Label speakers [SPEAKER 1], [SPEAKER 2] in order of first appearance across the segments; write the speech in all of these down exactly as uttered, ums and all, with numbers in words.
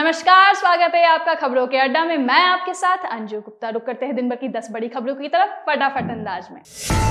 [SPEAKER 1] नमस्कार, स्वागत है आपका खबरों के अड्डा में। मैं आपके साथ अंजू गुप्ता। रुक करते हैं दिन भर की दस बड़ी खबरों की तरफ फटाफट अंदाज में।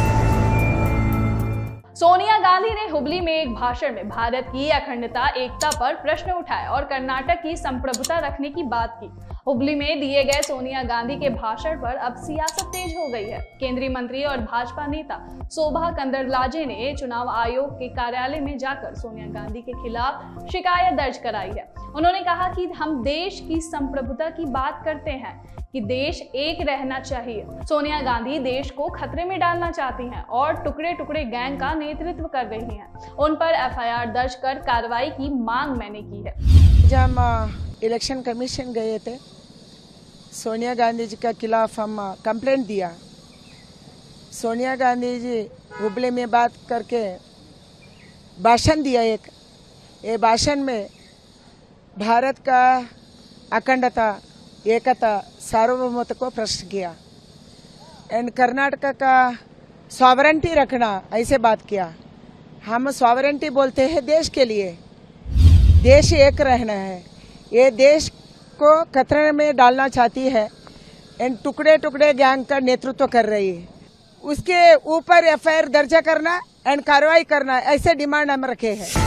[SPEAKER 1] सोनिया गांधी ने हुबली में एक भाषण में भारत की अखंडता, एकता पर प्रश्न उठाए और कर्नाटक की संप्रभुता रखने की बात की। हुबली में दिए गए सोनिया गांधी के भाषण पर अब सियासत तेज हो गई है। केंद्रीय मंत्री और भाजपा नेता शोभा कंदरलाजे ने चुनाव आयोग के कार्यालय में जाकर सोनिया गांधी के खिलाफ शिकायत दर्ज कराई है। उन्होंने कहा कि हम देश की संप्रभुता की बात करते हैं कि देश एक रहना चाहिए। सोनिया गांधी देश को खतरे में डालना चाहती हैं और टुकड़े टुकड़े गैंग का नेतृत्व कर रही हैं। उन पर एफ आई आर दर्ज कर कार्रवाई की मांग मैंने की है।
[SPEAKER 2] जब हम इलेक्शन कमीशन गए थे, सोनिया गांधी जी के खिलाफ हम कंप्लेंट दिया। सोनिया गांधी जी हुबली में बात करके भाषण दिया एक। ये भाषण में भारत का अखंडता, एकता, सार्वभौमत्व को प्रश्न किया एंड कर्नाटक का सॉवरेंटी रखना ऐसे बात किया। हम सॉवरेंटी बोलते हैं देश के लिए, देश एक रहना है। ये देश को खतरे में डालना चाहती है एंड टुकड़े टुकड़े गैंग का नेतृत्व कर रही है। उसके ऊपर एफ आई आर दर्ज करना एंड कार्रवाई करना, ऐसे डिमांड हम रखे हैं।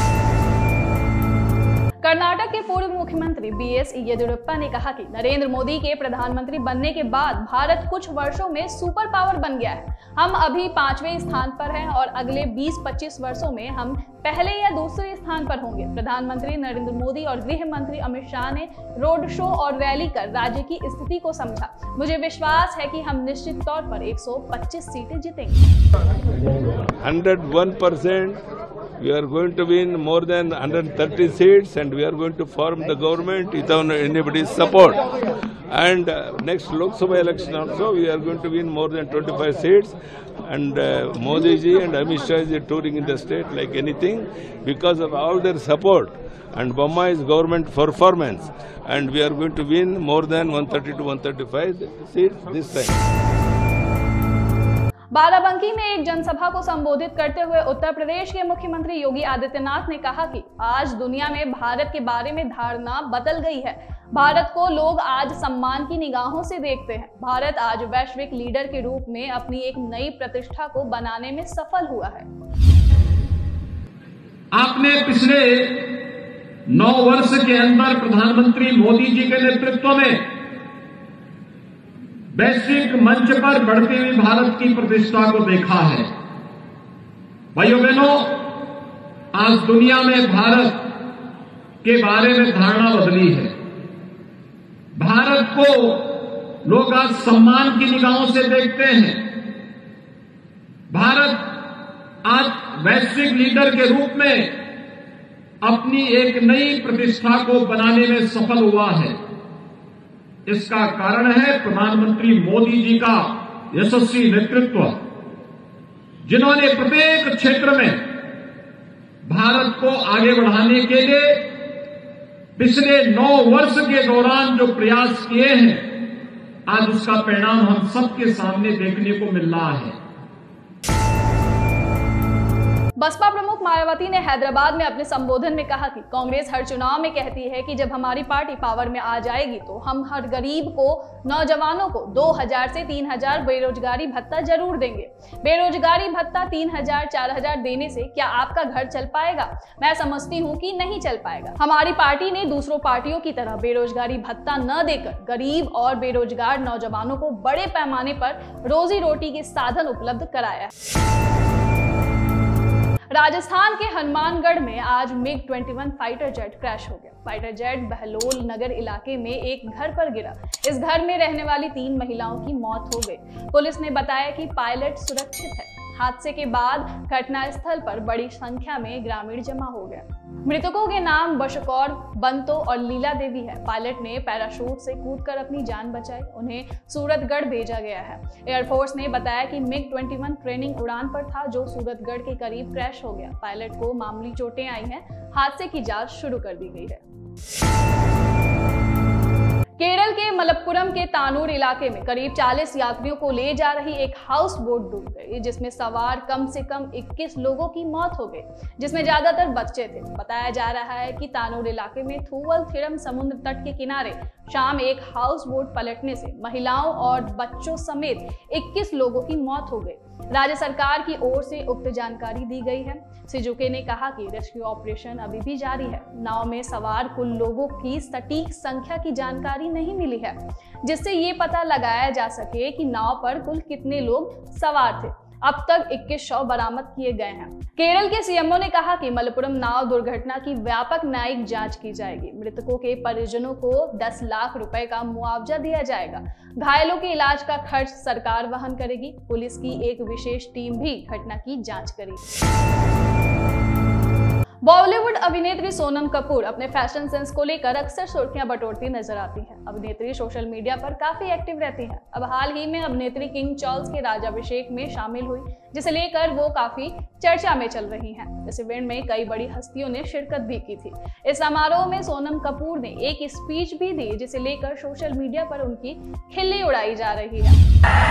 [SPEAKER 1] कर्नाटक के पूर्व मुख्यमंत्री बी एस येदियुरप्पा ने कहा कि नरेंद्र मोदी के प्रधानमंत्री बनने के बाद भारत कुछ वर्षों में सुपर पावर बन गया है। हम अभी पांचवें स्थान पर हैं और अगले बीस पच्चीस वर्षों में हम पहले या दूसरे स्थान पर होंगे। प्रधानमंत्री नरेंद्र मोदी और गृह मंत्री अमित शाह ने रोड शो और रैली कर राज्य की स्थिति को समझा। मुझे विश्वास है कि हम निश्चित तौर पर एक सौ पच्चीस सीटें जीतेंगे।
[SPEAKER 3] one hundred one percent we are going to win more than one hundred thirty seats and we are going to form the government without anybody's support. And uh, next Lok Sabha election also we are going to win more than twenty-five seats. And uh, Modi ji and Amit Shah is touring in the state like anything because of all their support and Bommai's government performance. And we are going to win more than one thirty to one thirty-five seats this time.
[SPEAKER 1] Barabanki में एक जनसभा को संबोधित करते हुए उत्तर प्रदेश के मुख्यमंत्री योगी आदित्यनाथ ने कहा कि आज दुनिया में भारत के बारे में धारणा बदल गई है। भारत को लोग आज सम्मान की निगाहों से देखते हैं। भारत आज वैश्विक लीडर के रूप में अपनी एक नई प्रतिष्ठा को बनाने में सफल हुआ है।
[SPEAKER 4] आपने पिछले नौ वर्ष के अंदर प्रधानमंत्री मोदी जी के नेतृत्व में वैश्विक मंच पर बढ़ती हुई भारत की प्रतिष्ठा को देखा है। भाइयों बहनों, आज दुनिया में भारत के बारे में धारणा बदली है। भारत को लोग आज सम्मान की निगाहों से देखते हैं। भारत आज वैश्विक लीडर के रूप में अपनी एक नई प्रतिष्ठा को बनाने में सफल हुआ है। इसका कारण है प्रधानमंत्री मोदी जी का यशस्वी नेतृत्व, जिन्होंने प्रत्येक क्षेत्र में भारत को आगे बढ़ाने के लिए पिछले नौ वर्ष के दौरान जो प्रयास किए हैं, आज उसका परिणाम हम सबके सामने देखने को मिल रहा है।
[SPEAKER 1] बसपा प्रमुख मायावती ने हैदराबाद में अपने संबोधन में कहा कि कांग्रेस हर चुनाव में कहती है कि जब हमारी पार्टी पावर में आ जाएगी तो हम हर गरीब को, नौजवानों को दो हज़ार से तीन हज़ार बेरोजगारी भत्ता जरूर देंगे। बेरोजगारी भत्ता तीन हज़ार चार हज़ार देने से क्या आपका घर चल पाएगा? मैं समझती हूँ कि नहीं चल पाएगा। हमारी पार्टी ने दूसरों पार्टियों की तरह बेरोजगारी भत्ता न देकर गरीब और बेरोजगार नौजवानों को बड़े पैमाने पर रोजी रोटी के साधन उपलब्ध कराया है। राजस्थान के हनुमानगढ़ में आज मिग इक्कीस फाइटर जेट क्रैश हो गया। फाइटर जेट बहलोल नगर इलाके में एक घर पर गिरा। इस घर में रहने वाली तीन महिलाओं की मौत हो गई। पुलिस ने बताया कि पायलट सुरक्षित है। हादसे के बाद घटनास्थल पर बड़ी संख्या में ग्रामीण जमा हो गए। मृतकों के नाम बशकौर, बंतो और लीला देवी है। पायलट ने पैराशूट से कूदकर अपनी जान बचाई। उन्हें सूरतगढ़ भेजा गया है। एयरफोर्स ने बताया कि मिग इक्कीस ट्रेनिंग उड़ान पर था जो सूरतगढ़ के करीब क्रैश हो गया। पायलट को मामूली चोटें आई हैं। हादसे की जांच शुरू कर दी गई है। केरल के मलप्पुरम के तानूर इलाके में करीब चालीस यात्रियों को ले जा रही एक हाउस बोट डूब गई, जिसमें सवार कम से कम इक्कीस लोगों की मौत हो गई, जिसमें ज्यादातर बच्चे थे। बताया जा रहा है कि तानूर इलाके में थुवल थिरम समुद्र तट के किनारे शाम एक हाउस बोट पलटने से महिलाओं और बच्चों समेत इक्कीस लोगों की मौत हो गई। राज्य सरकार की ओर से उक्त जानकारी दी गई है। सिजुके ने कहा कि रेस्क्यू ऑपरेशन अभी भी जारी है। नाव में सवार कुल लोगों की सटीक संख्या की जानकारी नहीं मिली है, जिससे ये पता लगाया जा सके कि नाव पर कुल कितने लोग सवार थे। अब तक इक्कीस शव बरामद किए गए हैं। केरल के सीएमओ ने कहा कि मलप्पुरम नाव दुर्घटना की व्यापक न्यायिक जांच की जाएगी। मृतकों के परिजनों को दस लाख रुपए का मुआवजा दिया जाएगा। घायलों के इलाज का खर्च सरकार वहन करेगी। पुलिस की एक विशेष टीम भी घटना की जांच करेगी। बॉलीवुड अभिनेत्री सोनम कपूर अपने फैशन सेंस को लेकर अक्सर सुर्खियां बटोरती नजर आती हैं। अभिनेत्री सोशल मीडिया पर काफी एक्टिव रहती हैं। अब हाल ही में अभिनेत्री किंग चार्ल्स के राज्याभिषेक में शामिल हुई, जिसे लेकर वो काफी चर्चा में चल रही हैं। इस इवेंट में कई बड़ी हस्तियों ने शिरकत भी की थी। इस समारोह में सोनम कपूर ने एक स्पीच भी दी, जिसे लेकर सोशल मीडिया पर उनकी खिल्ली उड़ाई जा रही है।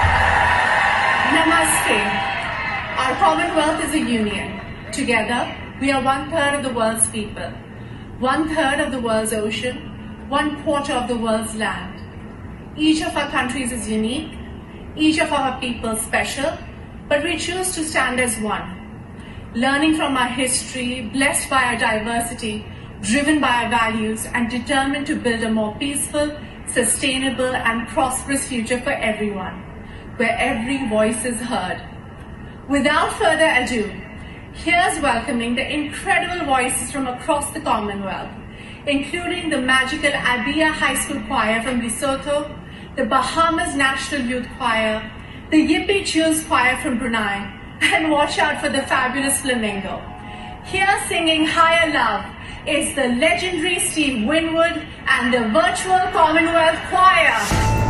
[SPEAKER 5] Namaste. Our Commonwealth is a union. Together, we are one third of the world's people, one third of the world's ocean, one quarter of the world's land. Each of our countries is unique, each of our people special, but we choose to stand as one, learning from our history, blessed by our diversity, driven by our values, and determined to build a more peaceful, sustainable, and prosperous future for everyone, where every voice is heard. Without further ado, here's welcoming the incredible voices from across the Commonwealth, including the magical Abia High School Choir from Lesotho, the Bahamas National Youth Choir, the Yippee Tunes Choir from Brunei, and watch out for the fabulous Flamingo. Here singing Higher Love is the legendary Steve Winwood and the virtual Commonwealth Choir.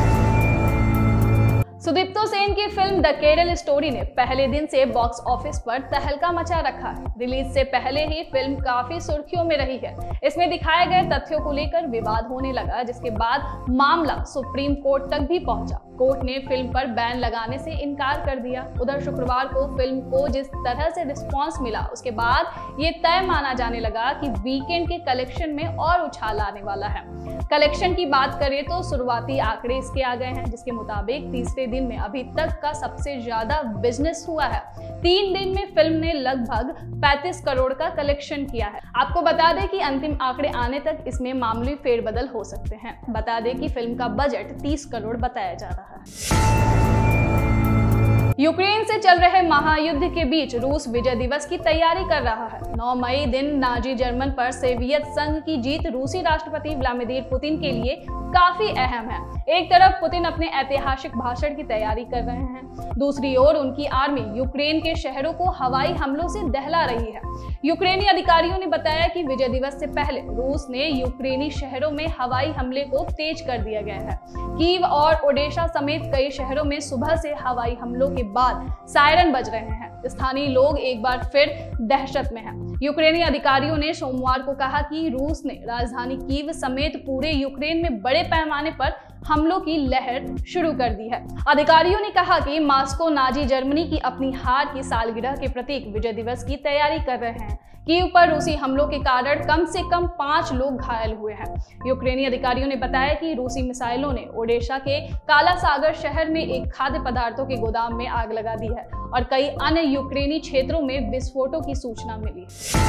[SPEAKER 1] Sudipto Sen की film the Kerala story ने पहले दिन से box office पर तहलका मचा रखा है। रिलीज से पहले ही फिल्म काफी सुर्खियों में रही है। इसमें दिखाए गए तथ्यों को लेकर विवाद होने लगा, जिसके बाद मामला सुप्रीम कोर्ट तक भी पहुंचा। कोर्ट ने फिल्म पर बैन लगाने से इनकार कर दिया। उधर शुक्रवार को फिल्म को जिस तरह से रिस्पांस मिला, उसके बाद ये तय माना जाने लगा कि वीकेंड के कलेक्शन में और उछाल आने वाला है। कलेक्शन की बात करें तो शुरुआती आंकड़े इसके आ गए हैं, जिसके मुताबिक तीसरे दिन में अभी तक का सबसे ज्यादा बिजनेस हुआ है। तीन दिन में फिल्म ने लगभग पैंतीस करोड़ का कलेक्शन किया है। आपको बता दें कि अंतिम आंकड़े आने तक इसमें मामूली फेरबदल हो सकते हैं। बता दें कि फिल्म का बजट तीस करोड़ बताया जा रहा है। यूक्रेन से चल रहे महायुद्ध के बीच रूस विजय दिवस की तैयारी कर रहा है। नौ मई दिन नाजी जर्मन पर सोवियत संघ की जीत रूसी राष्ट्रपति व्लादिमीर पुतिन के लिए काफी अहम है। एक तरफ पुतिन अपने ऐतिहासिक भाषण की तैयारी कर रहे हैं, दूसरी ओर उनकी आर्मी यूक्रेन के शहरों को हवाई हमलों से दहला रही है। यूक्रेनी अधिकारियों ने बताया कि विजय दिवस से पहले रूस ने यूक्रेनी शहरों में हवाई हमले को तेज कर दिया गया है। कीव और ओडेशा समेत कई शहरों में सुबह से हवाई हमलों के बाद सायरन बज रहे हैं। स्थानीय लोग एक बार फिर दहशत में हैं। यूक्रेनी अधिकारियों ने सोमवार को कहा कि रूस ने राजधानी कीव समेत पूरे यूक्रेन में बड़े पैमाने पर हमलों की लहर शुरू कर दी है। अधिकारियों ने कहा कि मॉस्को नाजी जर्मनी की अपनी हार की सालगिरह के प्रतीक विजय दिवस की तैयारी कर रहे हैं। कीव पर रूसी हमलों के कारण कम से कम पांच लोग घायल हुए हैं। यूक्रेनी अधिकारियों ने बताया कि रूसी मिसाइलों ने ओडेशा के काला सागर शहर में एक खाद्य पदार्थों के गोदाम में आग लगा दी है और कई अन्य यूक्रेनी क्षेत्रों में विस्फोटों की सूचना मिली।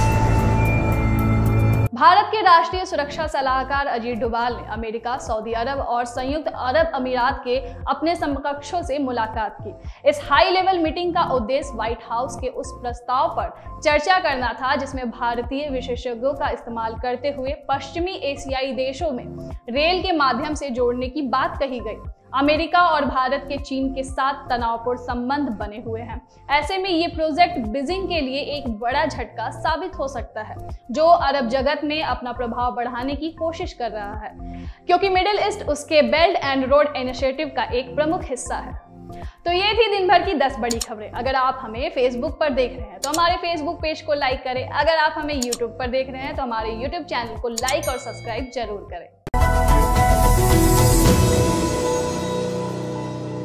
[SPEAKER 1] भारत के राष्ट्रीय सुरक्षा सलाहकार अजीत डोभाल ने अमेरिका, सऊदी अरब और संयुक्त अरब अमीरात के अपने समकक्षों से मुलाकात की। इस हाई लेवल मीटिंग का उद्देश्य व्हाइट हाउस के उस प्रस्ताव पर चर्चा करना था, जिसमें भारतीय विशेषज्ञों का इस्तेमाल करते हुए पश्चिमी एशियाई देशों में रेल के माध्यम से जोड़ने की बात कही गई। अमेरिका और भारत के चीन के साथ तनावपूर्ण संबंध बने हुए हैं। ऐसे में ये प्रोजेक्ट बीजिंग के लिए एक बड़ा झटका साबित हो सकता है, जो अरब जगत में अपना प्रभाव बढ़ाने की कोशिश कर रहा है, क्योंकि मिडिल ईस्ट उसके बेल्ट एंड रोड इनिशिएटिव का एक प्रमुख हिस्सा है। तो ये थी दिन भर की दस बड़ी खबरें। अगर आप हमें फेसबुक पर देख रहे हैं तो हमारे फेसबुक पेज को लाइक करें। अगर आप हमें यूट्यूब पर देख रहे हैं तो हमारे यूट्यूब चैनल को लाइक और सब्सक्राइब जरूर करें।